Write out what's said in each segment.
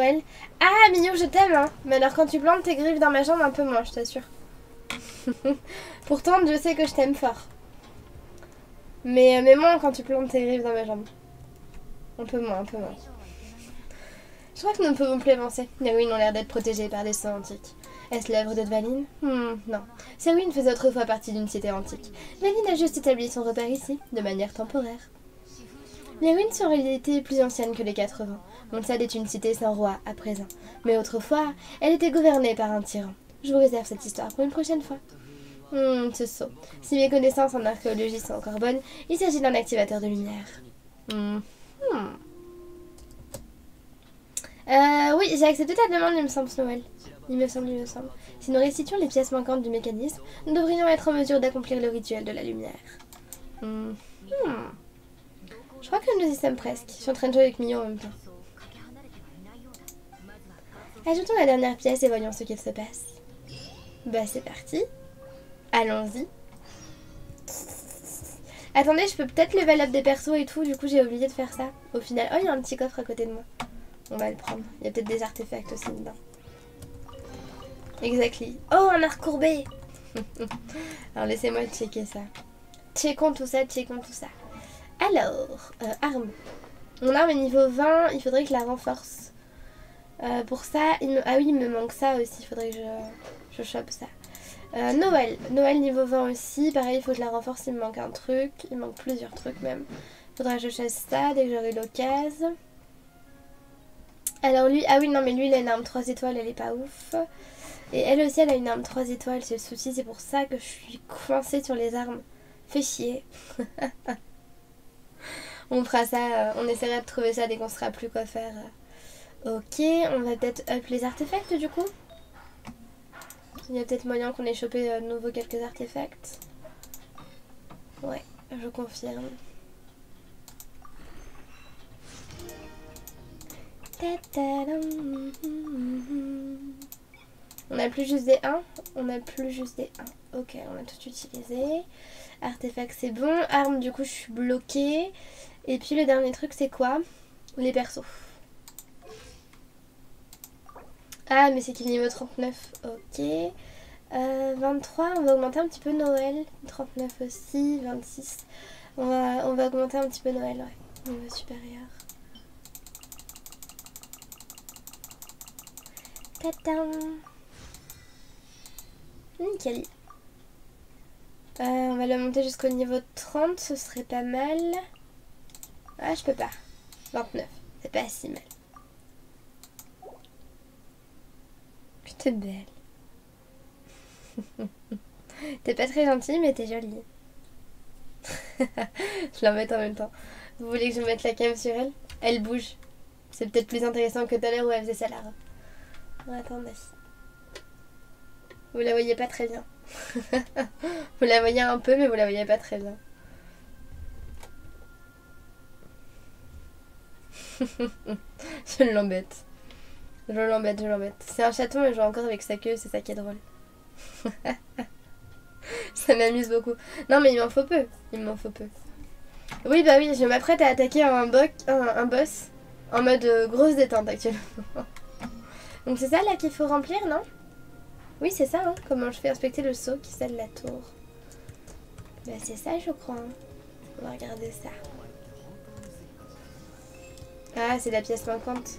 Noël. Ah, Mignon, je t'aime, hein. Mais alors, quand tu plantes tes griffes dans ma jambe, un peu moins, je t'assure. Pourtant, Dieu sait que je t'aime fort. Mais moins quand tu plantes tes griffes dans ma jambe. Un peu moins, un peu moins. Je crois que nous ne pouvons plus avancer. Les ruines ont l'air d'être protégées par des sceaux antiques. Est-ce l'œuvre de Dvalin? Non. Ces ruines faisaient autrefois partie d'une cité antique. Dvalin a juste établi son repère ici, de manière temporaire. Les ruines sont en réalité plus anciennes que les 80. Monsad est une cité sans roi à présent. Mais autrefois, elle était gouvernée par un tyran. Je vous réserve cette histoire pour une prochaine fois. Ce sceau. Si mes connaissances en archéologie sont encore bonnes, il s'agit d'un activateur de lumière. Oui, j'ai accepté ta demande, il me semble, Noël. Il me semble. Si nous restituons les pièces manquantes du mécanisme, nous devrions être en mesure d'accomplir le rituel de la lumière. Je crois que nous y sommes presque. Je suis en train de jouer avec Mignon en même temps. Ajoutons la dernière pièce et voyons ce qu'il se passe. Bah, c'est parti. Allons-y. Attendez, je peux peut-être level up des persos et tout, du coup j'ai oublié de faire ça. Au final, oh, il y a un petit coffre à côté de moi. On va le prendre. Il y a peut-être des artefacts aussi dedans. Exactly. Oh, un arc courbé. Alors laissez-moi checker ça. Checkons tout ça. Alors, arme. Mon arme est niveau 20, il faudrait que je la renforce. Pour ça, ah oui, il me manque ça aussi, il faudrait que je chope ça. Noël niveau 20 aussi, pareil, il faut que je la renforce, il me manque un truc, il me manque plusieurs trucs même. Faudra que je chasse ça dès que j'aurai l'occasion. Alors lui, ah oui non mais lui il a une arme 3 étoiles, elle est pas ouf. Et elle aussi elle a une arme 3 étoiles, c'est le souci, c'est pour ça que je suis coincée sur les armes. Fait chier. On fera ça, on essaiera de trouver ça dès qu'on saura plus quoi faire. Ok, on va peut-être up les artefacts du coup. Il y a peut-être moyen qu'on ait chopé de nouveau quelques artefacts. Ouais, je confirme. On a plus juste des 1. Ok, on a tout utilisé. Artefact c'est bon. Arme du coup je suis bloquée. Et puis le dernier truc c'est quoi? Les persos. Ah mais c'est qu'il est niveau 39. Ok. 23, on va augmenter un petit peu Noël. 39 aussi. 26. On va augmenter un petit peu Noël, ouais. Niveau supérieur. Tadam. Nickel. On va le monter jusqu'au niveau 30, ce serait pas mal. Ah, je peux pas. 29, c'est pas si mal. T'es belle. T'es pas très gentille, mais t'es jolie. Je l'embête en même temps. Vous voulez que je mette la cam sur elle? Elle bouge. C'est peut-être plus intéressant que tout à l'heure où elle faisait sa larve. Attendez. Vous la voyez pas très bien. Vous la voyez un peu, mais vous la voyez pas très bien. Je l'embête. Je l'embête. C'est un chaton, mais je joue encore avec sa queue, c'est ça qui est drôle. Ça m'amuse beaucoup. Non, mais il m'en faut peu. Oui, bah oui, je m'apprête à attaquer un boss en mode grosse détente actuellement. Donc c'est ça là qu'il faut remplir, non? Oui, c'est ça, hein. Comment je fais inspecter le sceau qui scelle la tour? Bah c'est ça, je crois. Hein. On va regarder ça. Ah, c'est la pièce manquante.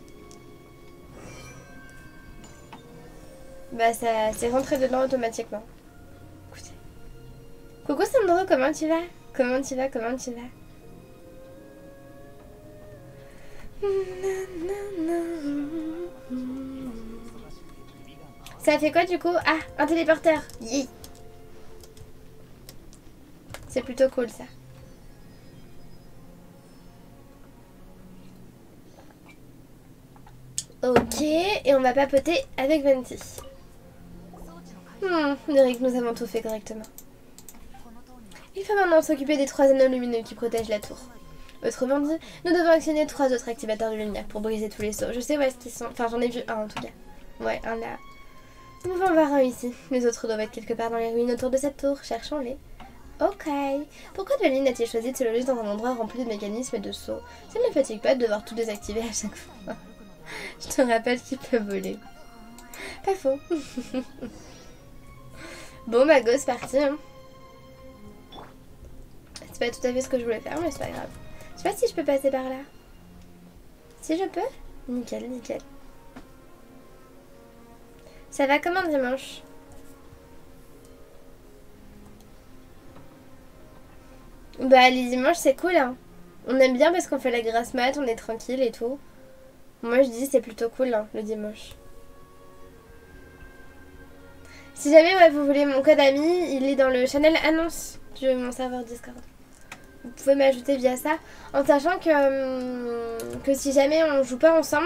Bah ça c'est rentré dedans automatiquement. Écoutez. Coucou Sandro, comment tu vas? Ça fait quoi du coup? Ah, un téléporteur. Yeah. C'est plutôt cool ça. Ok, et on va papoter avec Venti. On dirait que nous avons tout fait correctement. Il faut maintenant s'occuper des 3 anneaux lumineux qui protègent la tour. Autrement dit, nous devons actionner 3 autres activateurs de lumière pour briser tous les sceaux. Je sais où est-ce qu'ils sont. Enfin, j'en ai vu un en tout cas. Ouais, un là. Nous pouvons en voir un ici. Les autres doivent être quelque part dans les ruines autour de cette tour. Cherchons-les. Ok. Pourquoi Dvalin a-t-il choisi de se loger dans un endroit rempli de mécanismes et de sceaux? Ça ne me fatigue pas de devoir tout désactiver à chaque fois. Je te rappelle qu'il peut voler. Pas faux. Bon bah go, c'est parti. Hein. C'est pas tout à fait ce que je voulais faire, mais c'est pas grave. Je sais pas si je peux passer par là. Si je peux? Nickel, nickel. Ça va comme un dimanche? Bah les dimanches c'est cool hein. On aime bien parce qu'on fait la grasse mat, on est tranquille et tout. Moi je dis c'est plutôt cool hein, le dimanche. Si jamais ouais, vous voulez mon code ami, il est dans le channel annonce de mon serveur Discord. Vous pouvez m'ajouter via ça. En sachant que si jamais on joue pas ensemble,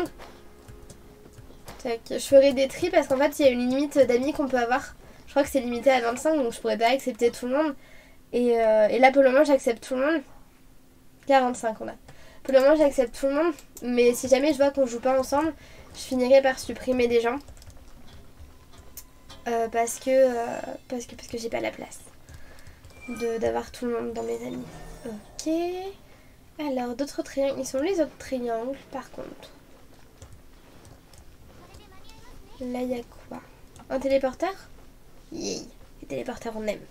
je ferai des tris parce qu'en fait il y a une limite d'amis qu'on peut avoir. Je crois que c'est limité à 25 donc je pourrais pas accepter tout le monde. Et là pour le moment j'accepte tout le monde. 45 on a. Pour le moment j'accepte tout le monde. Mais si jamais je vois qu'on joue pas ensemble, je finirai par supprimer des gens. Parce que j'ai pas la place d'avoir tout le monde dans mes amis. Ok. Alors d'autres triangles. Ils sont les autres triangles par contre. Là il y a quoi? Un téléporteur? Yay. Les téléporteurs on aime.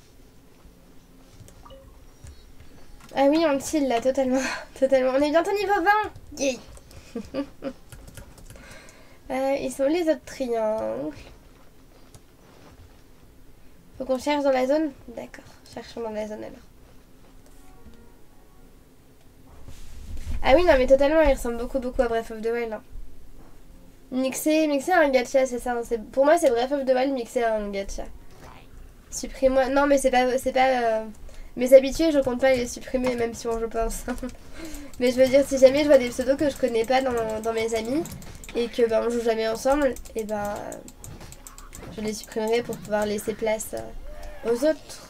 Ah oui on chill là totalement. Totalement. On est bientôt niveau 20. Yay. Ils sont les autres triangles. Faut qu'on cherche dans la zone? D'accord, cherchons dans la zone alors. Ah oui, non mais totalement, il ressemble beaucoup à Breath of the Wild. Hein. Mixer un gacha, c'est ça. Hein. Pour moi, c'est Breath of the Wild mixé à un gacha. Supprime-moi. Non, mais c'est pas mes habitués, je compte pas les supprimer, même si on joue pas ensemble. Mais je veux dire, si jamais je vois des pseudos que je connais pas dans mes amis et que on joue jamais ensemble, et je les supprimerai pour pouvoir laisser place aux autres.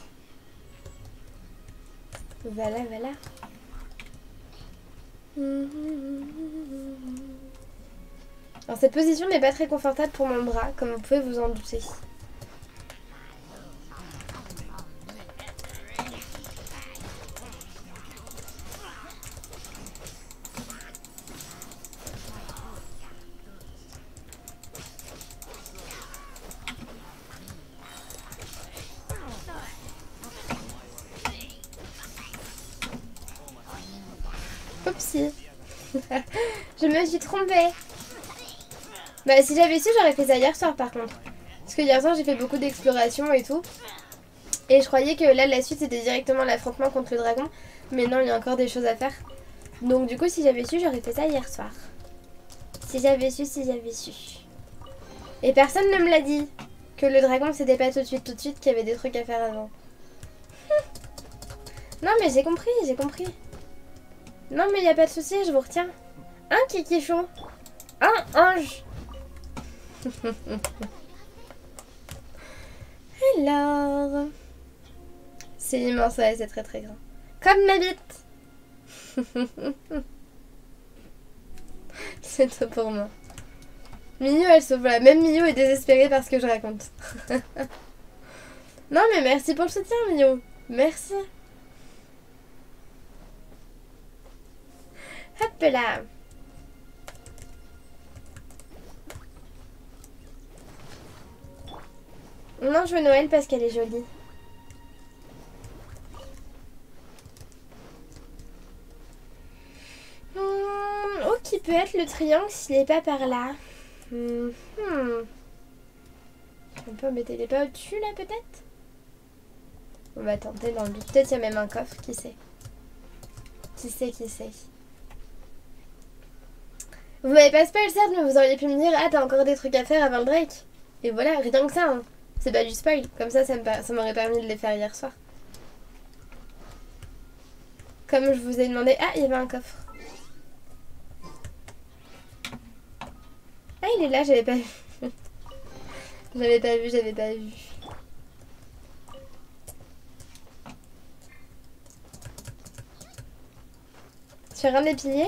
Voilà, voilà. Alors cette position n'est pas très confortable pour mon bras, comme vous pouvez vous en douter. Oupsie. Je me suis trompée. Bah si j'avais su j'aurais fait ça hier soir par contre. Parce que hier soir j'ai fait beaucoup d'exploration et tout. Et je croyais que là la suite c'était directement l'affrontement contre le dragon. Mais non il y a encore des choses à faire. Donc du coup si j'avais su j'aurais fait ça hier soir. Si j'avais su. Et personne ne me l'a dit. Que le dragon c'était pas tout de suite qu'il y avait des trucs à faire avant. Non mais j'ai compris. Non mais y a pas de souci, je vous retiens. Un kikichon. Un ange. Alors. C'est immense, ouais, c'est très grand. Comme ma bite. C'est tout pour moi. Miyu, elle se voit. Même Miyu est désespérée par ce que je raconte. Non mais merci pour le soutien, Miyu. Merci. Hop là. Non, je veux Noël parce qu'elle est jolie. Oh, qui peut être le triangle s'il n'est pas par là? On peut mettre les pas au-dessus là peut-être? On va tenter dans le doute. Peut-être qu'il y a même un coffre, qui sait? Qui sait? Vous m'avez pas spoil certes, mais vous auriez pu me dire ah t'as encore des trucs à faire avant le break. Et voilà, rien que ça, hein. C'est pas du spoil. Comme ça m'aurait permis de les faire hier soir. Comme je vous ai demandé. Ah, il y avait un coffre. Ah, il est là, j'avais pas vu. J'avais pas vu. Sur un des piliers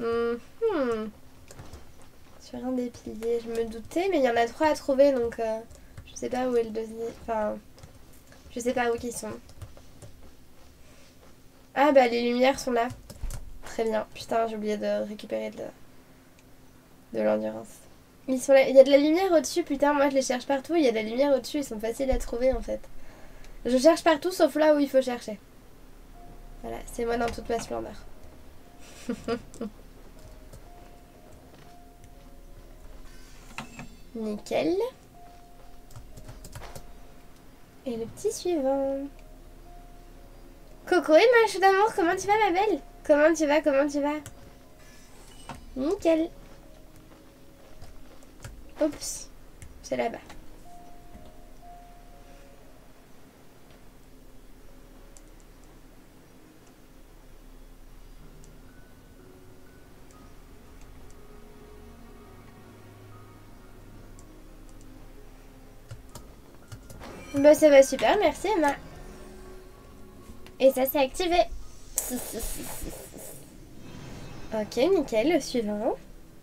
Sur un des piliers, je me doutais, mais il y en a 3 à trouver, donc je sais pas où est le deuxième. Enfin, je sais pas où ils sont. Ah bah les lumières sont là. Très bien. Putain, j'ai oublié de récupérer de l'endurance. Ils sont là. Il y a de la lumière au-dessus, putain, moi je les cherche partout. Il y a de la lumière au-dessus, ils sont faciles à trouver en fait. Je cherche partout sauf là où il faut chercher. Voilà, c'est moi dans toute ma splendeur. Nickel. Et le petit suivant. Coco et ma chou d'amour, comment tu vas ma belle? Comment tu vas? Comment tu vas? Nickel. Oups. C'est là-bas. Bah ça va super, merci Emma. Et ça c'est activé. Ok, nickel, le suivant.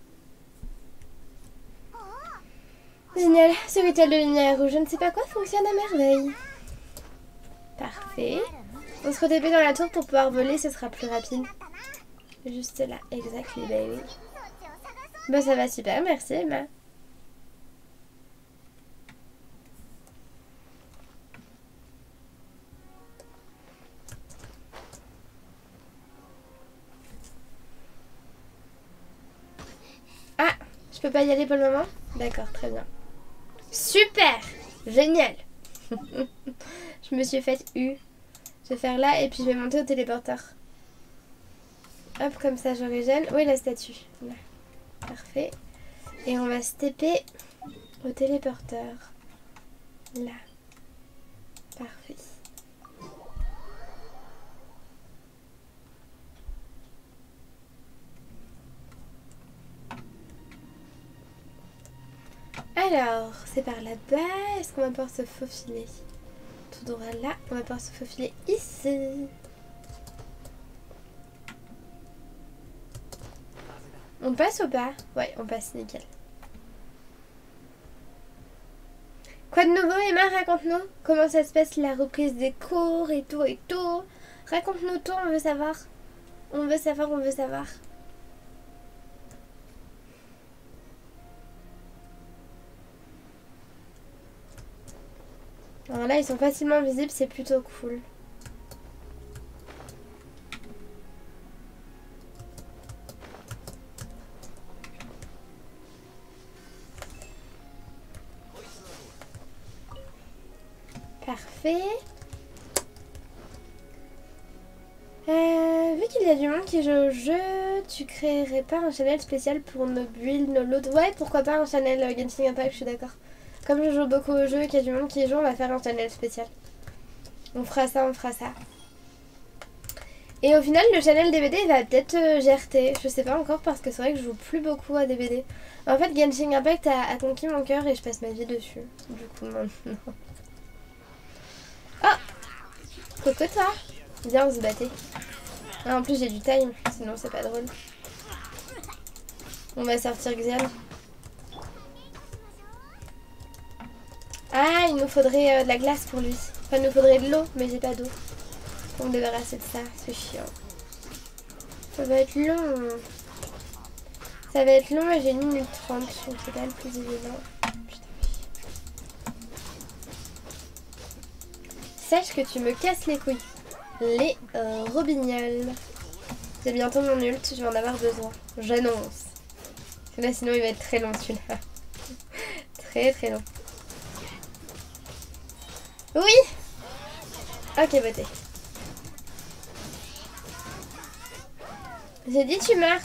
Génial, ce rituel de lumière ou je ne sais pas quoi fonctionne à merveille. Parfait. On se retépait dans la tour pour pouvoir voler, ce sera plus rapide. Juste là, exactly baby. Bah ça va super, merci Emma. Ah, je peux pas y aller pour le moment? D'accord, très bien. Super! Génial! Je me suis fait U. Je vais faire là et puis je vais monter au téléporteur. Hop, comme ça je régène. Où est la statue? Là. Parfait. Et on va se taper au téléporteur. Là. Parfait. Alors, c'est par là-bas. Est-ce qu'on va pouvoir se faufiler? Tout droit là. On va pouvoir se faufiler ici. On passe ou pas? Ouais, on passe, nickel. Quoi de nouveau, Emma? Raconte-nous. Comment ça se passe la reprise des cours et tout et tout. Raconte-nous tout, on veut savoir. On veut savoir, on veut savoir. Alors là, ils sont facilement visibles, c'est plutôt cool. Parfait. Vu qu'il y a du monde qui joue au jeu, tu créerais pas un channel spécial pour nos builds, nos lots? Ouais, pourquoi pas un channel Genshin Impact, je suis d'accord. Comme je joue beaucoup au jeu et qu'il y a du monde qui joue, on va faire un channel spécial. On fera ça, on fera ça. Et au final, le channel DVD il va peut-être GRT. Je sais pas encore parce que c'est vrai que je joue plus beaucoup à DVD. En fait, Genshin Impact a conquis mon cœur et je passe ma vie dessus. Du coup, maintenant. Oh! Coco, toi? Viens, on se battait. Ah, en plus, j'ai du time, sinon c'est pas drôle. On va sortir Xian. Ah, il nous faudrait de la glace pour lui. Enfin, il nous faudrait de l'eau, mais j'ai pas d'eau. Pour me débarrasser de ça, c'est chiant. Ça va être long. Ça va être long et j'ai 1 minute 30. Donc c'est pas le plus évident. Putain. Sache que tu me casses les couilles. Les robignoles. C'est bientôt mon ult, je vais en avoir besoin. J'annonce. Parce que là sinon il va être très long celui-là. Très très long. Oui. Ok, beauté. J'ai dit tu meurs.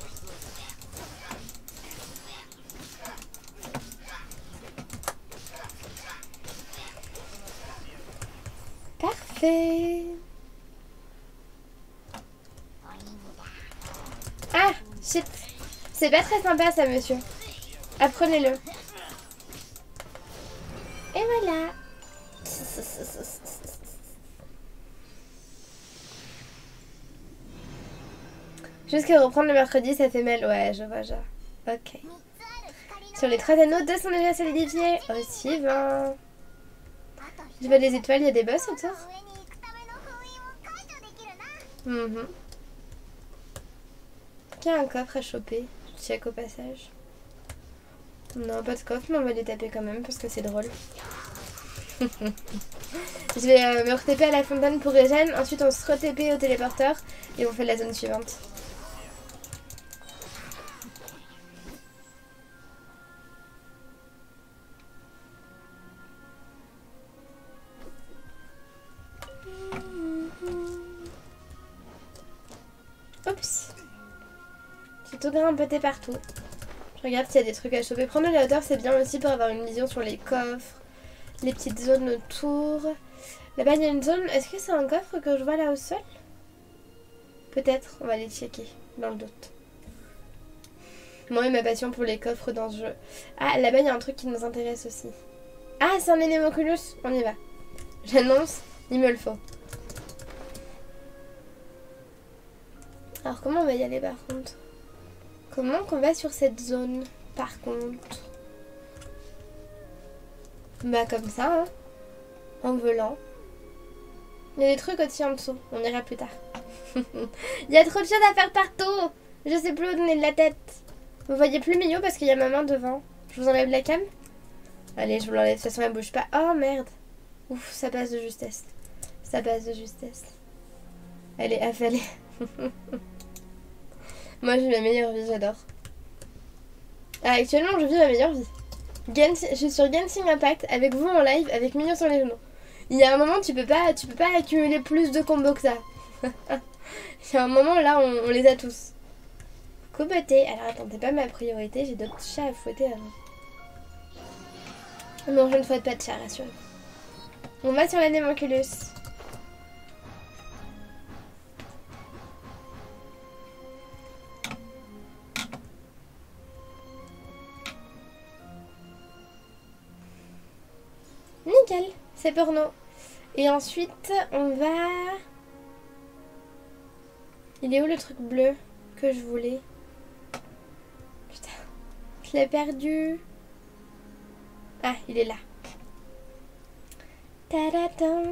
Parfait. Ah, shit. C'est pas très sympa ça, monsieur. Apprenez-le. Et voilà. Juste que reprendre le mercredi, ça fait mal. Ouais, je vois, genre. Ok. Sur les 3 anneaux, 2 sont déjà solidifiés. Au suivant. Je vois les étoiles, il y a des boss autour. Il y a un coffre à choper. Je check au passage. Non, pas de coffre, mais on va les taper quand même parce que c'est drôle. Je vais me re-TP à la fontaine pour Regen. Ensuite, on se re-TP au téléporteur et on fait la zone suivante. Oups. J'ai tout grimpoté partout. Je regarde s'il y a des trucs à choper. Prendre de la hauteur, c'est bien aussi pour avoir une vision sur les coffres, les petites zones autour. Là-bas, il y a une zone. Est-ce que c'est un coffre que je vois là au sol? Peut-être. On va aller checker dans le doute. Moi et ma passion pour les coffres dans ce jeu. Ah, là-bas, il y a un truc qui nous intéresse aussi. Ah, c'est un Anemoculus. On y va. J'annonce, il me le faut. Alors, comment on va y aller par contre? Comment qu'on va sur cette zone par contre? Bah, comme ça, hein. En volant. Il y a des trucs aussi en dessous. On ira plus tard. Il y a trop de choses à faire partout. Je sais plus où donner de la tête. Vous voyez plus Mio parce qu'il y a ma main devant. Je vous enlève la cam? Allez, je vous l'enlève. De toute façon, elle bouge pas. Oh merde. Ouf, ça passe de justesse. Ça passe de justesse. Elle est affalée. Moi, j'ai la meilleure vie, j'adore. Ah, actuellement, je vis ma meilleure vie. Je suis sur Genshin Impact avec vous en live, avec Mio sur les genoux. Il y a un moment, tu peux pas accumuler plus de combos que ça. Il y a un moment, là, on les a tous. Coucou beauté. Alors, attends, t'es pas ma priorité, j'ai d'autres chats à fouetter avant. Non, je ne fouette pas de chat, rassure. On va sur l'Anemoculus. Nickel, c'est porno. Et ensuite, on va... Il est où le truc bleu que je voulais? Putain, je l'ai perdu. Ah, il est là. Ta-da-dam.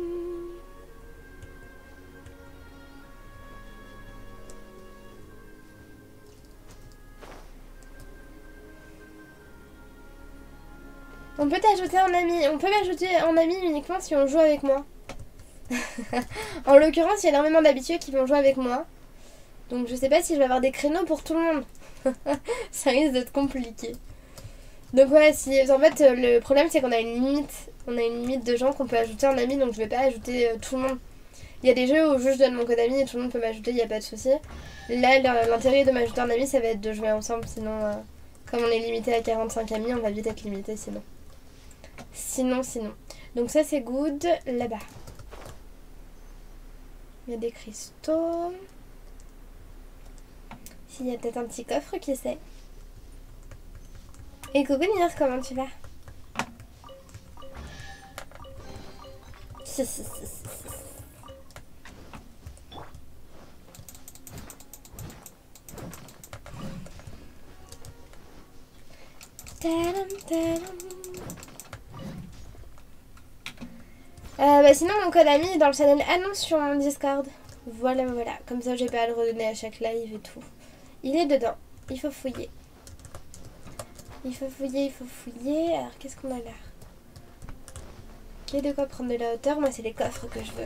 On peut t'ajouter en ami. On peut m'ajouter en ami uniquement si on joue avec moi. En l'occurrence, il y a énormément d'habitués qui vont jouer avec moi. Donc je sais pas si je vais avoir des créneaux pour tout le monde. Ça risque d'être compliqué. Donc ouais, en fait le problème c'est qu'on a une limite. On a une limite de gens qu'on peut ajouter en ami, donc je vais pas ajouter tout le monde. Il y a des jeux où juste je donne mon code ami et tout le monde peut m'ajouter, il n'y a pas de souci. Là, l'intérêt de m'ajouter en ami, ça va être de jouer ensemble, sinon comme on est limité à 45 amis, on va vite être limité sinon. Sinon. Donc ça c'est good. Là-bas. Il y a des cristaux. S'il y a peut-être un petit coffre, qui sait. Et coucou Nier, comment tu vas? Bah sinon mon code ami est dans le channel annonce sur mon Discord. Voilà. Comme ça j'ai pas à le redonner à chaque live et tout. Il est dedans. Il faut fouiller. Il faut fouiller. Alors qu'est-ce qu'on a là? Ok, de quoi prendre de la hauteur. Moi c'est les coffres que je veux.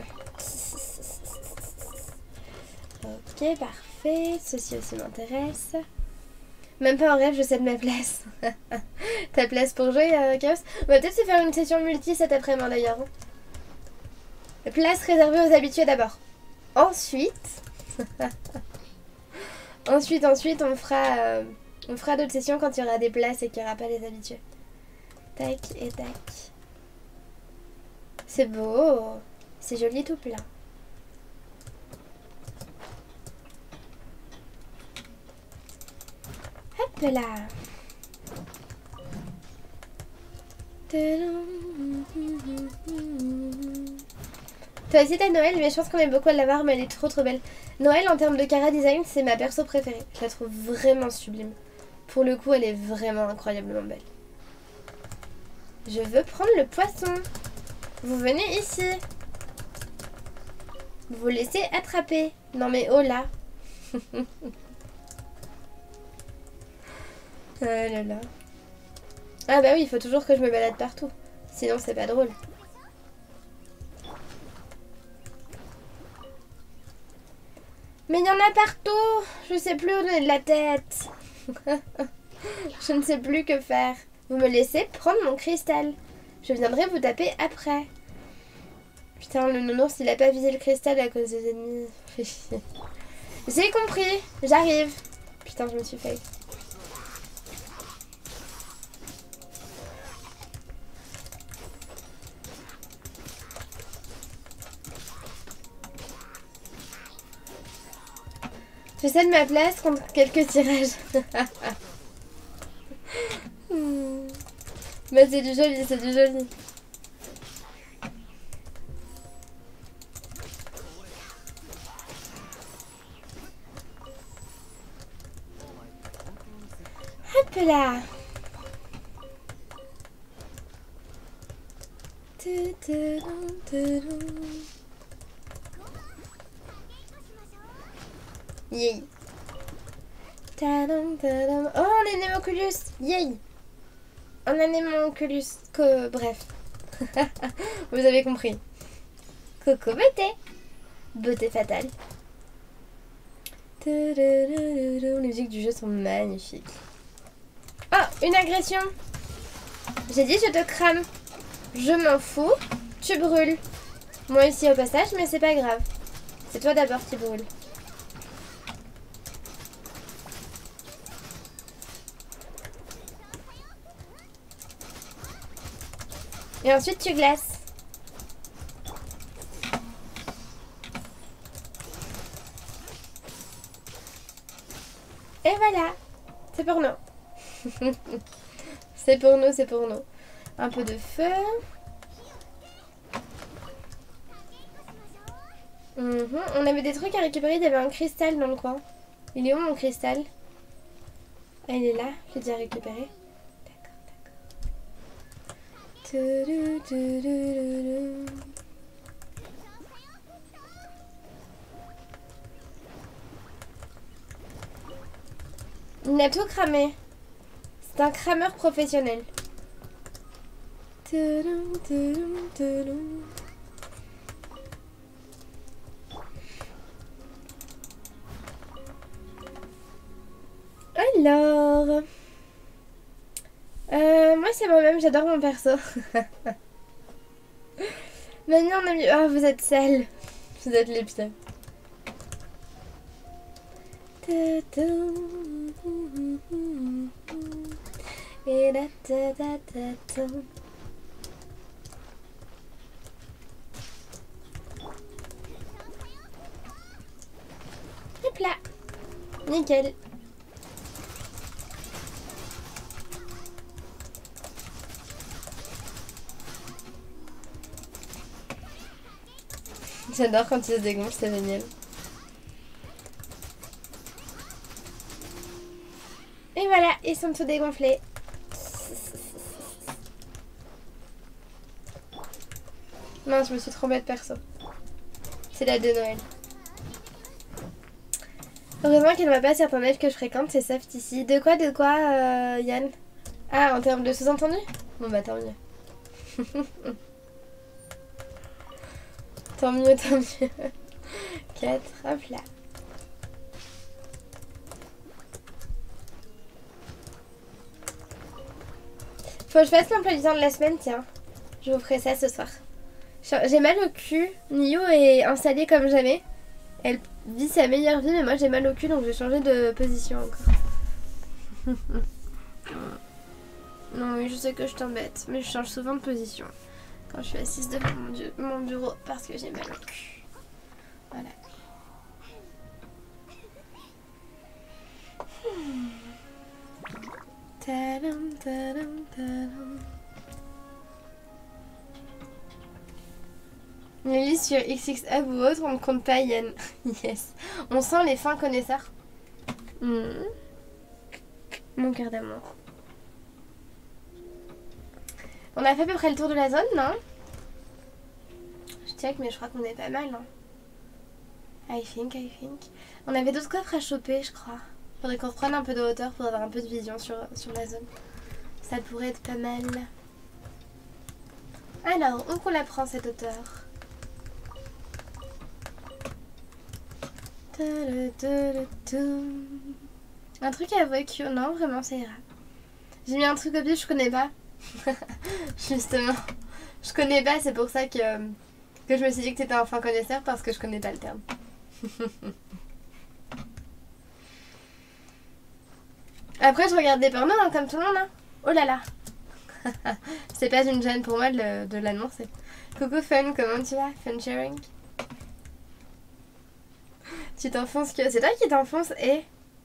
Ok, parfait. Ceci aussi m'intéresse. Même pas en rêve, je sais de ma place. Ta place pour jouer, Chaos? On va peut-être se faire une session multi cet après-midi d'ailleurs. Place réservée aux habitués d'abord. Ensuite... ensuite, on fera d'autres sessions quand il y aura des places et qu'il n'y aura pas les habitués. Tac et tac. C'est beau. C'est joli tout plein. Hop là. Toi aussi t'as Noël, mais je pense qu'on aime beaucoup à l'avoir, mais elle est trop belle. Noël en termes de Cara design, c'est ma perso préférée. Je la trouve vraiment sublime. Pour le coup, elle est vraiment incroyablement belle. Je veux prendre le poisson. Vous venez ici. Vous vous laissez attraper. Non mais oh là. Oh là là. Ah bah oui, il faut toujours que je me balade partout. Sinon c'est pas drôle. Mais il y en a partout. Je sais plus où donner de la tête. Je ne sais plus que faire. Vous me laissez prendre mon cristal. Je viendrai vous taper après. Putain, le nounours, il a pas visé le cristal à cause des ennemis. J'ai compris. J'arrive. Putain, je me suis fait. Je cède ma place contre quelques tirages. Bah c'est du joli, c'est du joli. Hop là. Yay. Tadam, tadam. Oh, on est Némoculus. Yay. On a Némoculus. Bref. Vous avez compris. Coco beauté. Beauté fatale. Les musiques du jeu sont magnifiques. Oh, une agression. J'ai dit je te crame. Je m'en fous. Tu brûles. Moi ici au passage, mais c'est pas grave. C'est toi d'abord qui brûle. Et ensuite tu glaces. Et voilà. C'est pour nous. C'est pour nous, c'est pour nous. Un peu de feu. On avait des trucs à récupérer. Il y avait un cristal dans le coin. Il est où mon cristal? Ah, il est là. J'ai déjà récupéré. Il a tout cramé. C'est un crameur professionnel. Alors... moi c'est moi-même, j'adore mon perso. Maintenant on a mis... Oh, vous êtes sale. Vous êtes les pires. Et là, hop là. Nickel. J'adore quand ils se dégonflent, c'est génial. Et voilà, ils sont tous dégonflés. Mince, je me suis trompée de perso. C'est la de Noël. Heureusement qu'elle ne voit pas certains lives que je fréquente, c'est soft ici. De quoi, Yann? Ah, en termes de sous-entendu? Bon bah tant mieux. Tant mieux, tant mieux. 4, hop là. Faut que je fasse l'emploi du temps de la semaine, tiens. Je vous ferai ça ce soir. J'ai mal au cul. Nio est installée comme jamais. Elle vit sa meilleure vie, mais moi j'ai mal au cul, donc je vais changer de position encore. Non, oui, je sais que je t'embête, mais je change souvent de position quand je suis assise devant mon bureau parce que j'ai mal au cul. Voilà. Tadam, tadam, tadam. Lily sur XX Hub ou autre, on ne compte pas Yann. Yes. On sent les fins connaisseurs. Mon cœur d'amour. On a fait à peu près le tour de la zone, non? Je check, mais je crois qu'on est pas mal. Hein. I think. On avait d'autres coffres à choper, je crois. Faudrait qu'on reprenne un peu de hauteur pour avoir un peu de vision sur la zone. Ça pourrait être pas mal. Alors, où qu'on la prend cette hauteur? Un truc à avec you, non, vraiment ça ira. J'ai mis un truc au pied, je connais pas. Justement, je connais pas, c'est pour ça que je me suis dit que t'étais un fin connaisseur parce que je connais pas le terme. Après, je regarde des pornos hein, comme tout le monde. Hein. Oh là là. C'est pas une gêne pour moi de l'annoncer. Coucou Fun, comment tu vas? Fun sharing. Tu t'enfonces que... C'est toi qui t'enfonces et...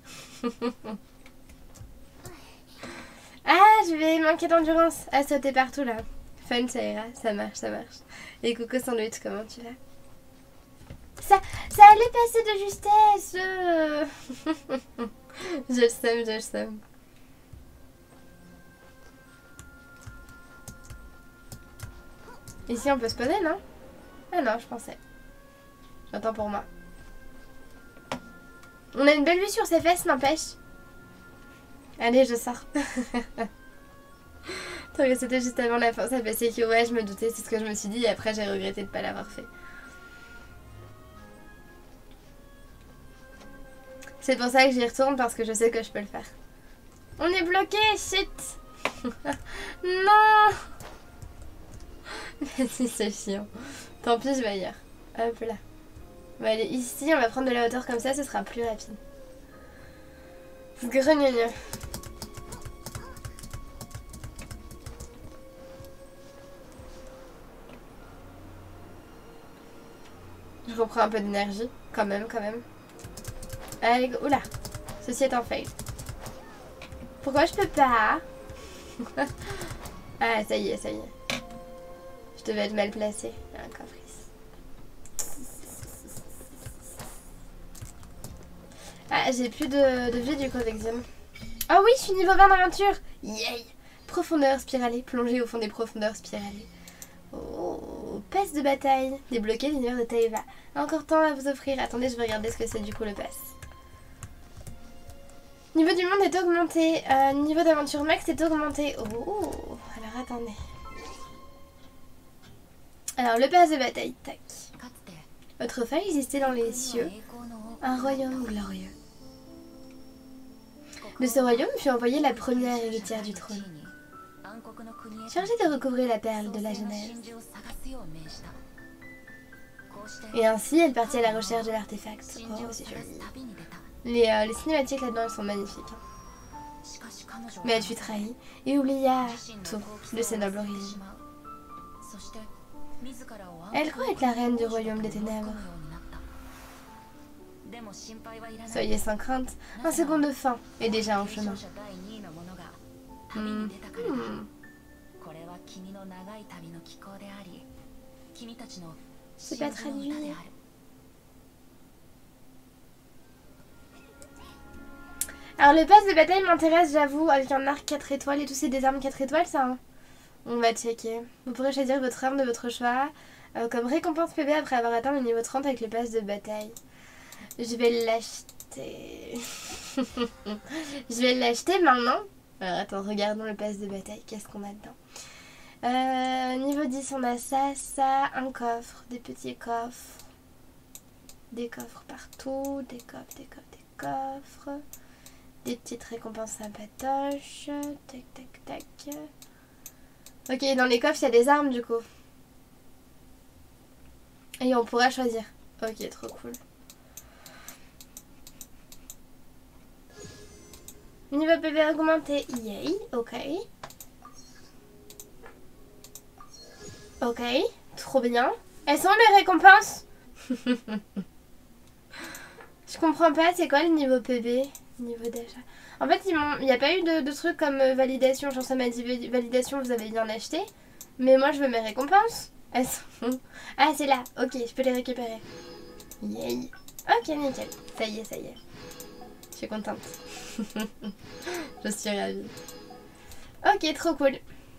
Ah, je vais manquer d'endurance à sauter partout là. Fun, ça ira, ça marche, ça marche. Et coucou Sandwich, comment tu vas? Ça allait passer de justesse. Je le sème, je le sème. Ici on peut se poser, non? Ah non, je pensais. J'attends pour moi. On a une belle vue sur ses fesses, n'empêche. Allez, je sors. C'était juste avant la fin, ça passait que ouais, je me doutais, c'est ce que je me suis dit et après j'ai regretté de ne pas l'avoir fait. C'est pour ça que j'y retourne parce que je sais que je peux le faire. On est bloqué, shit. Non. Vas-y, c'est chiant. Tant pis, je vais ailleurs. Hop là. On va aller ici, on va prendre de la hauteur comme ça, ce sera plus rapide. Grognogneux. Je reprends un peu d'énergie, quand même. Allez, go. Oula, ceci est un fail. Pourquoi je peux pas? Ah, ça y est. Je devais être mal placée. Un caprice. Ah, j'ai plus de vie du coup avec Zim. Ah oui, je suis niveau 20 d'aventure. Yay! Profondeur spiralée, plongée au fond des profondeurs spiralées. Oh, passe de bataille. Débloquer l'univers de Taeva. Encore temps à vous offrir. Attendez, je vais regarder ce que c'est du coup le pass. Niveau du monde est augmenté. Niveau d'aventure max est augmenté. Oh, alors attendez. Alors le pass de bataille, tac. Autrefois existait dans les cieux un royaume glorieux. De ce royaume fut envoyée la première héritière du trône, chargée de recouvrer la perle de la Genèse. Et ainsi, elle partit à la recherche de l'artefact. Oh, c'est joli. Les cinématiques là-dedans, elles sont magnifiques. Mais elle fut trahie et oublia tout de ses nobles origines. Elle croit être la reine du royaume des ténèbres. Soyez sans crainte, un second de fin est déjà en chemin. C'est pas traduit. Alors le pass de bataille m'intéresse, j'avoue, avec un arc 4 étoiles et tout, c'est des armes 4 étoiles ça hein. On va checker. Vous pourrez choisir votre arme de votre choix comme récompense PB après avoir atteint le niveau 30 avec le pass de bataille. Je vais l'acheter. Je vais l'acheter maintenant. Alors attends, regardons le pass de bataille. Qu'est-ce qu'on a dedans? Niveau 10, on a ça, un coffre, des petits coffres. Des coffres partout, des coffres. Des petites récompenses sympatoches. Tac. Ok, dans les coffres, il y a des armes du coup. Et on pourra choisir. Ok, trop cool. Niveau PV augmenté. Yay, ok. Ok, trop bien. Elles sont les récompenses? Je comprends pas, c'est quoi le niveau PB? Niveau d'achat. En fait, il n'y a pas eu de trucs comme validation. Genre, ça m'a dit validation, vous avez bien acheté. Mais moi, je veux mes récompenses. Elles sont... Ah, c'est là. Ok, je peux les récupérer. Yay. Ok, nickel. Ça y est. Je suis contente. Je suis ravie. Ok, trop cool.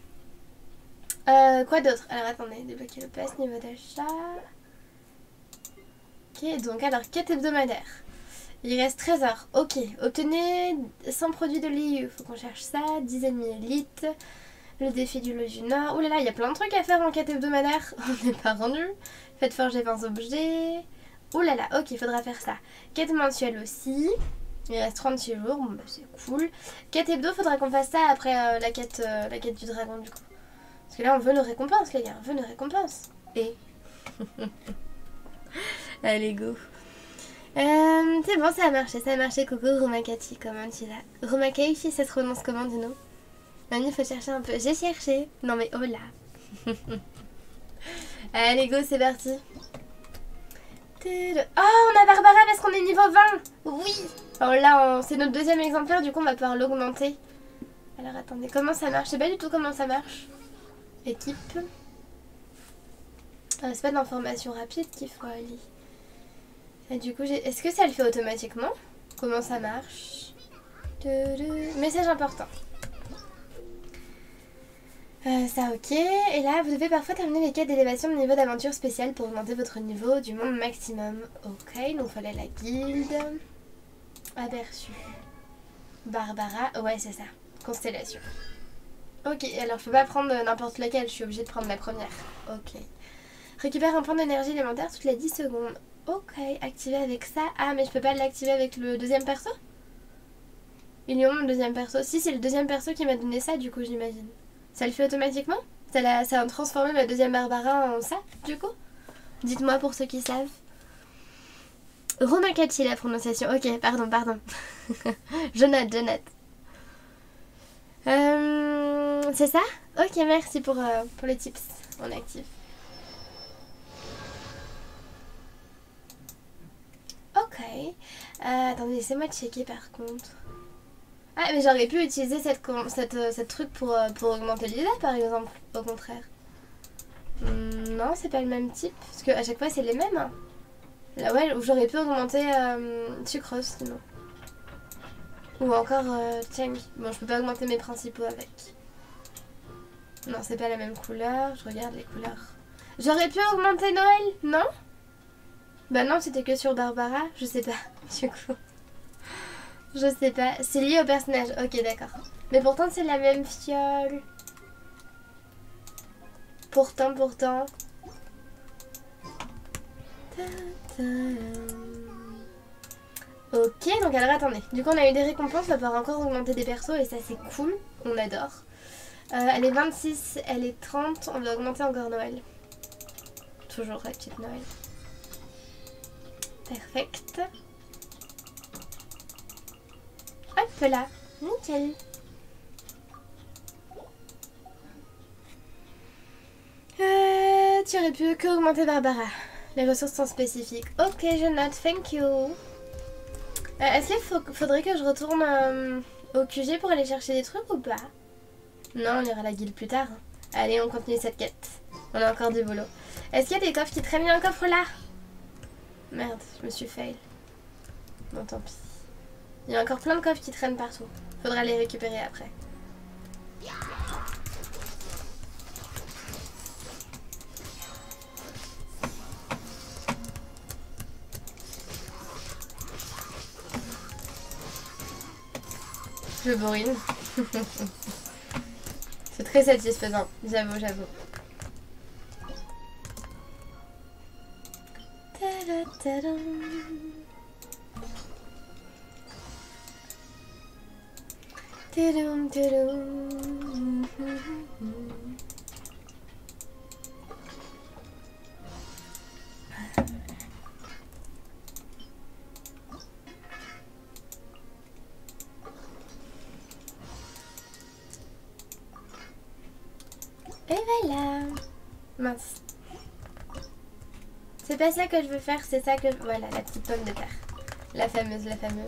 Quoi d'autre? Alors, attendez. Débloquer le pass, niveau d'achat. Ok, donc, alors, quête hebdomadaire. Il reste 13 heures. Ok. Obtenez 100 produits de l'IU. Faut qu'on cherche ça. 10 ennemis élites. Le défi du lot du Nord. Ouh là là, il y a plein de trucs à faire en quête hebdomadaire. On n'est pas rendu. Faites forger 20 objets. Ouh là là, ok, il faudra faire ça. Quête mensuelle aussi. Il reste 36 jours. Bon bah c'est cool. Quête hebdo, faudra qu'on fasse ça après la quête du dragon du coup. Parce que là on veut nos récompenses les gars. On veut nos récompenses. Et... Allez go. C'est bon, ça a marché, Coco. Romakati, comment tu l'as? Romakaichi, ça se prononce comment, dis-nous? Mamie, il faut chercher un peu. J'ai cherché. Non mais oh là. Allez go, c'est parti. Oh, on a Barbara parce qu'on est niveau 20. Oui. Alors là, c'est notre deuxième exemplaire, du coup on va pouvoir l'augmenter. Alors attendez, comment ça marche? Je sais pas du tout comment ça marche. Équipe. C'est pas de l'information rapide qu'il faut aller. Et du coup, est-ce que ça le fait automatiquement? Comment ça marche? Message important. Ça ok. Et là, vous devez parfois terminer les quêtes d'élévation de niveau d'aventure spéciale pour augmenter votre niveau du monde maximum. Ok, donc il fallait aller à la guilde. Aperçu. Barbara, ouais c'est ça. Constellation. Ok, alors je peux pas prendre n'importe laquelle, je suis obligée de prendre la première. Ok. Récupère un point d'énergie élémentaire toutes les 10 secondes. Ok, activer avec ça. Ah, mais je peux pas l'activer avec le deuxième perso? Il y a le deuxième perso. Si, c'est le deuxième perso qui m'a donné ça, du coup, j'imagine. Ça le fait automatiquement? Ça a transformé ma deuxième Barbara en ça, du coup? Dites-moi pour ceux qui savent. Romakati, la prononciation. Ok, pardon. je note. C'est ça? Ok, merci pour les tips. On active. Ok. Attendez, laissez-moi checker par contre. Ah, mais j'aurais pu utiliser cette truc pour augmenter l'IA par exemple, au contraire. Non, c'est pas le même type. Parce qu'à chaque fois, c'est les mêmes. Hein. Là, ouais, j'aurais pu augmenter Sucrose sinon. Ou encore Cheng. Bon, je peux pas augmenter mes principaux avec. Non, c'est pas la même couleur. Je regarde les couleurs. J'aurais pu augmenter Noël, non? Bah non, c'était que sur Barbara. Je sais pas, du coup. Je sais pas. C'est lié au personnage. Ok, d'accord. Mais pourtant, c'est la même fiole. Pourtant. Ok, donc alors attendez. Du coup, on a eu des récompenses. On va pouvoir encore augmenter des persos. Et ça, c'est cool. On adore. Elle est 26, elle est 30. On va augmenter encore Noël. Toujours la petite Noël. Perfect. Hop là. Nickel. Tu aurais pu que augmenter Barbara. Les ressources sont spécifiques. Ok, je note. Thank you. Est-ce qu'il faudrait que je retourne au QG pour aller chercher des trucs ou pas? Non, on ira à la guilde plus tard. Allez, on continue cette quête. On a encore du boulot. Est-ce qu'il y a des coffres qui traînent? Il y a un coffre là. Merde, je me suis fail. Bon, tant pis. Il y a encore plein de coffres qui traînent partout. Faudra les récupérer après. Je bourrine. C'est très satisfaisant, j'avoue. Et voilà. Mince. C'est pas ça que je veux faire, c'est ça que je... Voilà, la petite pomme de terre. La fameuse.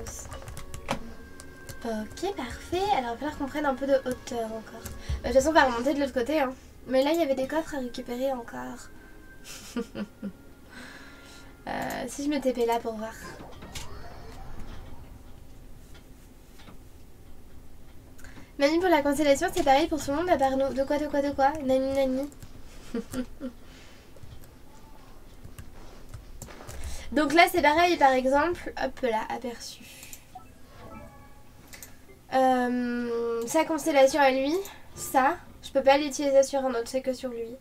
Ok, parfait. Alors, il va falloir qu'on prenne un peu de hauteur encore. De toute façon, on va remonter de l'autre côté. Hein. Mais là, il y avait des coffres à récupérer encore. Si je me TP là pour voir. Manu, pour la constellation, c'est pareil pour tout le monde à part nous. De quoi? Nani. Donc là c'est pareil par exemple, hop là, aperçu. Sa constellation à lui, ça, je peux pas l'utiliser sur un autre, c'est que sur lui.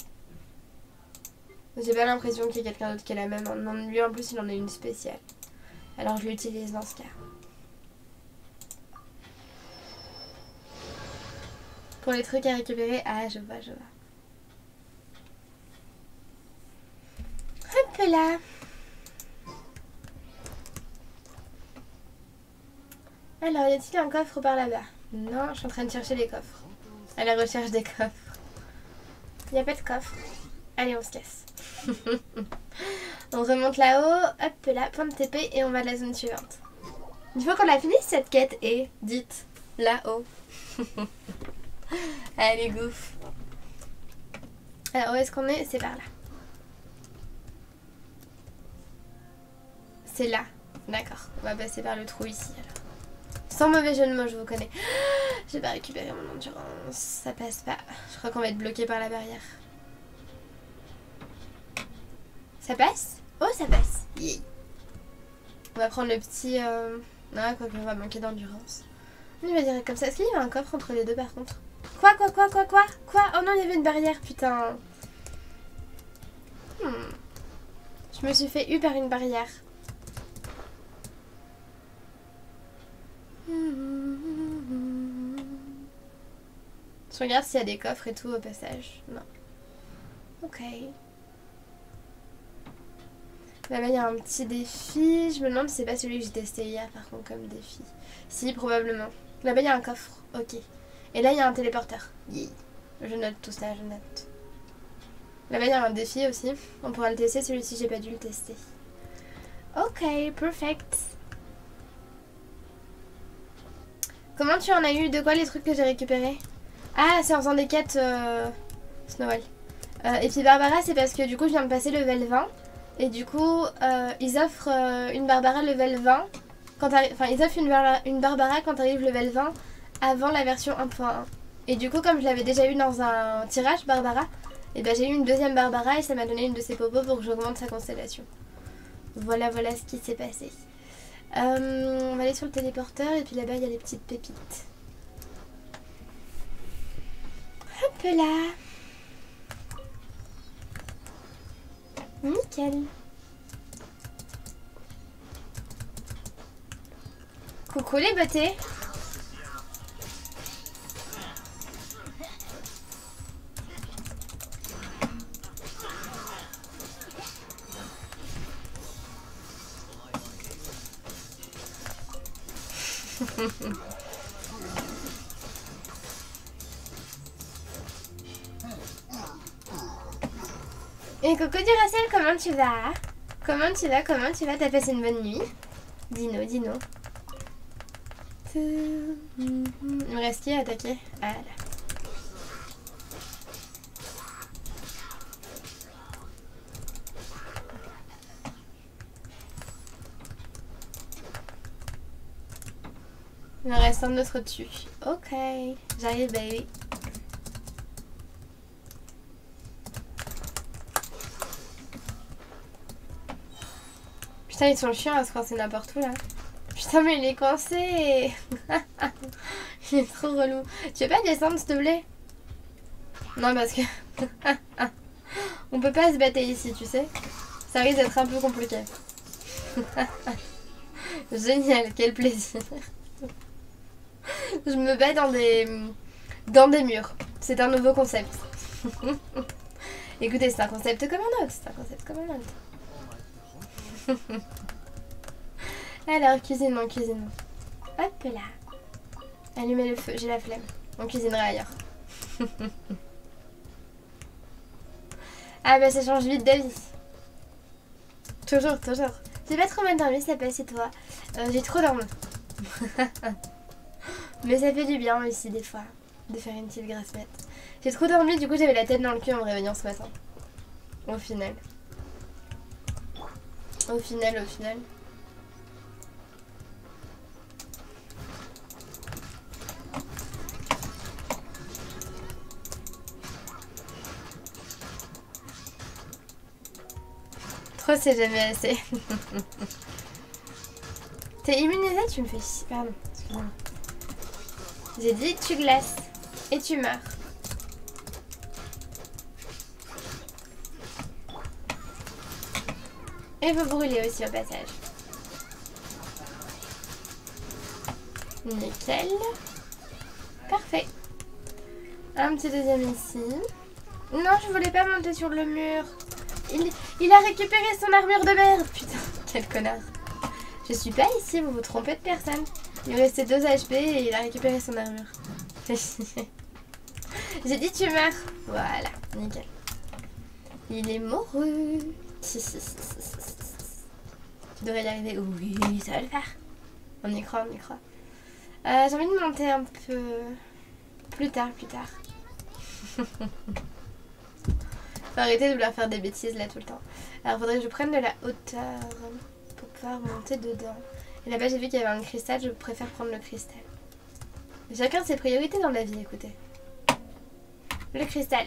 J'ai pas l'impression qu'il y ait quelqu'un d'autre qui a la même. Non, lui en plus il en a une spéciale. Alors je l'utilise dans ce cas. Pour les trucs à récupérer, ah je vois, je vois. Hop là. Alors, y a-t-il un coffre par là-bas? Non, je suis en train de chercher les coffres. À la recherche des coffres. Y a pas de coffre. Allez, on se casse. On remonte là-haut. Hop là, point de TP et on va à la zone suivante. Il faut qu'on la finisse cette quête et dites là-haut. Allez, gouf. Alors, où est-ce qu'on est? C'est par là. C'est là. D'accord. On va passer par le trou ici alors. Sans mauvais jeu de mots, je vous connais. J'ai pas récupéré mon endurance. Ça passe pas. Je crois qu'on va être bloqué par la barrière. Ça passe? Oh, ça passe. Yeah. On va prendre le petit... Non, quoi qu'on va manquer d'endurance. On va dire comme ça. Est-ce qu'il y avait un coffre entre les deux par contre? Quoi? Oh non, il y avait une barrière, putain. Je me suis fait eu par une barrière. Je regarde s'il y a des coffres et tout au passage. Non. Ok. Là-bas, il y a un petit défi. Je me demande si c'est pas celui que j'ai testé hier, par contre, comme défi. Si, probablement. Là-bas, il y a un coffre. Ok. Et là, il y a un téléporteur. Yeah. Je note tout ça, je note. Là-bas, il y a un défi aussi. On pourra le tester. Celui-ci, j'ai pas dû le tester. Ok, perfect. Comment tu en as eu? De quoi les trucs que j'ai récupérés? Ah, c'est en faisant des quêtes Snowball. Et puis Barbara, c'est parce que du coup, je viens de passer level 20. Et du coup, ils offrent une Barbara level 20. Enfin, ils offrent une Barbara quand t'arrives level 20 avant la version 1.1. Et du coup, comme je l'avais déjà eu dans un tirage, Barbara, et ben j'ai eu une deuxième Barbara et ça m'a donné une de ses popos pour que j'augmente sa constellation. Voilà ce qui s'est passé. On va aller sur le téléporteur et puis là-bas il y a les petites pépites. Hop là. Nickel. Coucou les beautés. Et coucou Duracell, comment tu vas? Comment tu vas? T'as passé une bonne nuit? Dis-nous. Il me reste qui à attaquer? Ah là. Il me reste un autre dessus. Ok, j'arrive baby. Putain, ils sont chiants à se coincer n'importe où là. Putain, mais il est coincé. Il est trop relou. Tu veux pas descendre s'il te plaît? Non, parce que... on peut pas se battre ici, tu sais. Ça risque d'être un peu compliqué. Génial, quel plaisir. Je me bats dans des murs. C'est un nouveau concept. Écoutez, c'est un concept comme un autre. Alors, cuisinons. Hop là. Allumez le feu, j'ai la flemme. On cuisinera ailleurs. Ah bah ça change vite d'avis. Toujours. J'ai pas trop mal dormi, ça passe et toi? J'ai trop dormi. Mais ça fait du bien aussi des fois de faire une petite grasse mat. J'ai trop dormi, du coup j'avais la tête dans le cul en me réveillant ce matin. Au final. Trop c'est jamais assez. T'es immunisé, tu me fais chier. Pardon, excuse-moi. J'ai dit tu glaces et tu meurs. Et vous brûlez aussi au passage. Nickel. Parfait. Un petit deuxième ici. Non, je voulais pas monter sur le mur. Il a récupéré son armure de merde. Putain, quel connard. Je suis pas ici, vous vous trompez de personne. Il lui restait 2 HP et il a récupéré son armure. J'ai dit tu meurs. Voilà, nickel. Il est mouru. Tu devrais y arriver. Oui, ça va le faire. On y croit, on y croit. J'ai envie de monter un peu plus tard. Faut arrêter de vouloir faire des bêtises là tout le temps. Alors faudrait que je prenne de la hauteur pour pouvoir monter dedans. Et là-bas j'ai vu qu'il y avait un cristal, je préfère prendre le cristal. Chacun ses priorités dans la vie, écoutez. Le cristal.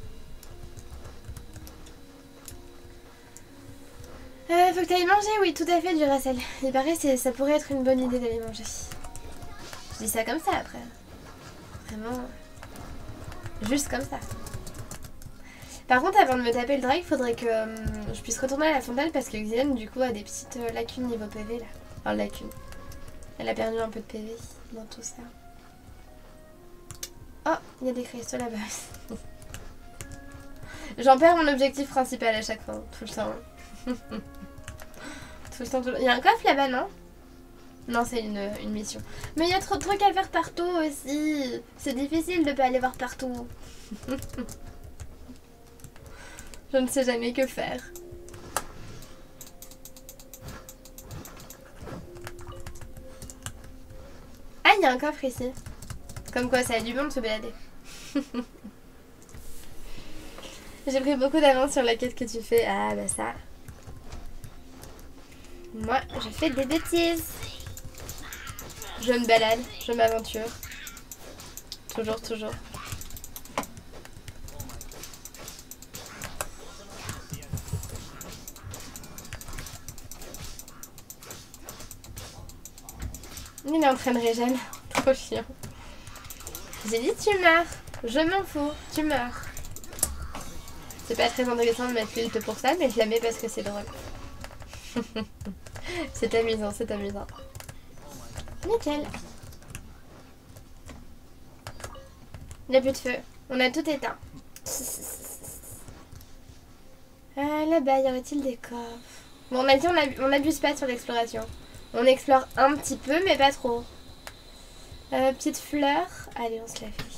Faut que t'ailles manger, oui, tout à fait, Duracell. Il paraît que ça pourrait être une bonne idée d'aller manger. Je dis ça comme ça après. Vraiment. Juste comme ça. Par contre, avant de me taper le drag, il faudrait que je puisse retourner à la fontaine parce que Xian, du coup, a des petites lacunes niveau PV là. Enfin, lacunes. Elle a perdu un peu de PV dans tout ça. Oh, il y a des cristaux là-bas. J'en perds mon objectif principal à chaque fois, tout le temps. Tout le temps. Il y a un coffre là-bas, non? Non, c'est une mission. Mais il y a trop de trucs à faire partout aussi. C'est difficile de pas aller voir partout. Je ne sais jamais que faire. Ah, il y a un coffre ici. Comme quoi, ça a du bon de se balader. J'ai pris beaucoup d'avance sur la quête que tu fais. Ah, bah ça. Moi, je fais des bêtises. Je me balade, je m'aventure. Toujours, toujours. Il est en train de régénérer. Trop chiant. J'ai dit tu meurs. Je m'en fous, tu meurs. C'est pas très intéressant de mettre l'ult pour ça, mais je la mets parce que c'est drôle. C'est amusant, c'est amusant. Nickel. Il n'y a plus de feu. On a tout éteint. Là-bas, y aurait-il des coffres? Bon, on a dit on n'abuse pas sur l'exploration. On explore un petit peu, mais pas trop. Petite fleur. Allez, on se la fait.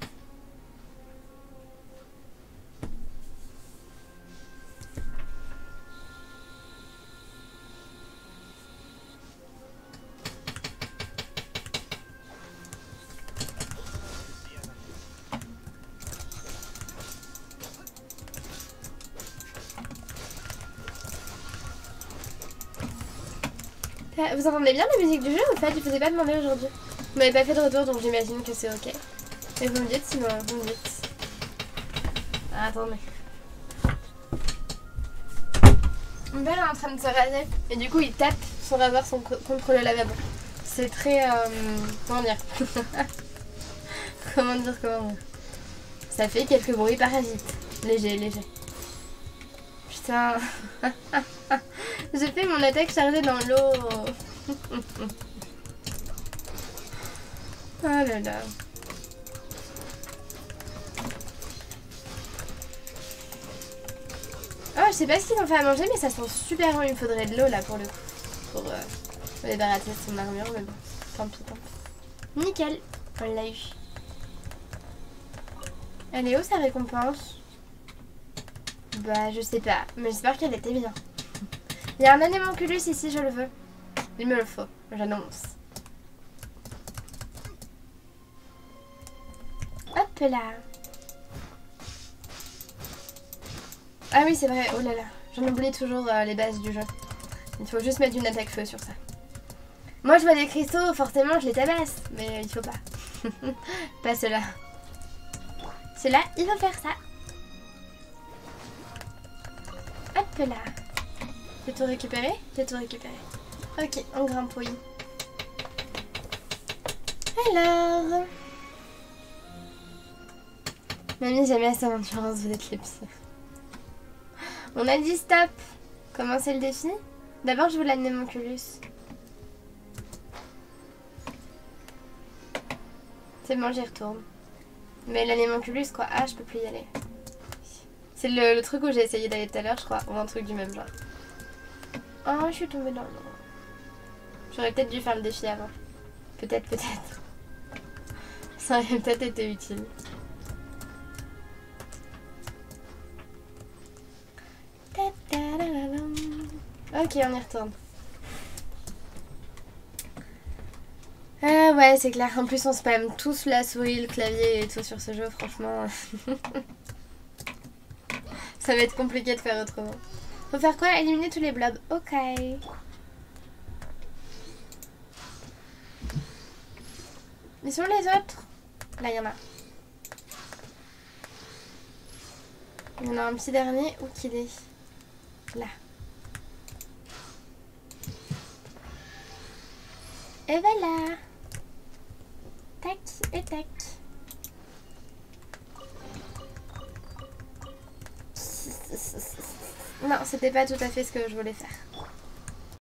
Vous entendez bien la musique du jeu ou pas? Je vous ai pas demandé aujourd'hui. Vous m'avez pas fait de retour donc j'imagine que c'est ok. Et vous me dites sinon, vous me dites. Ah, attendez. Mon père est en train de se raser et du coup il tape son rasoir contre le lavabo. C'est très... comment dire? Comment dire? Ça fait quelques bruits parasites. Léger, léger. Putain. J'ai fait mon attaque chargée dans l'eau. Oh là là. Oh, je sais pas ce qu'ils ont fait à manger, mais ça sent super bon. Il me faudrait de l'eau là pour le coup. Pour débarrasser son armure, mais bon. Tant pis, tant pis. Nickel. On l'a eu. Elle est où sa récompense? Bah, je sais pas. Mais j'espère qu'elle était bien. Il y a un animonculus ici, je le veux. Il me le faut, j'annonce. Hop là. Ah oui, c'est vrai, oh là là. J'en oublie toujours les bases du jeu. Il faut juste mettre une attaque feu sur ça. Moi, je vois des cristaux, forcément, je les tabasse. Mais il faut pas. Pas ceux-là. Ceux-là, il faut faire ça. Hop là. J'ai tout récupéré? J'ai tout récupéré. Ok, on grimpouille. Alors... Mamie, jamais assez aventureuse, vous êtes les pires. On a dit stop. Commencez le défi. D'abord, je veux l'anémonculus. C'est bon, j'y retourne. Mais l'anémonculus, quoi. Ah, je peux plus y aller. C'est le truc où j'ai essayé d'aller tout à l'heure, je crois. Ou un truc du même genre. Oh, je suis tombée dans le noir. J'aurais peut-être dû faire le défi avant. Peut-être, peut-être. Ça aurait peut-être été utile. Ok, on y retourne. Ouais, c'est clair. En plus, on spam tous la souris, le clavier et tout sur ce jeu, franchement. Ça va être compliqué de faire autrement. Faut faire quoi? Éliminer tous les blobs. Ok. Mais sont les autres? Là, il y en a. Il y en a un petit dernier. Où qu'il est? Là. Et voilà. Tac et tac. Non, c'était pas tout à fait ce que je voulais faire.